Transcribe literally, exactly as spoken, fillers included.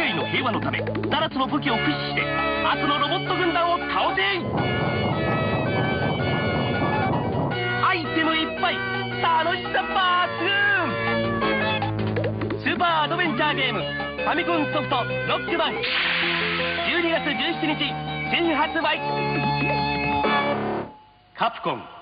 界の平和のためななつの武器を駆使して悪のロボット軍団を倒せ。アイテムいっぱい、楽しさ抜群。スーパーアドベンチャーゲームファミコンソフトロックマン、じゅうにがつじゅうしちにち新発売。カプコン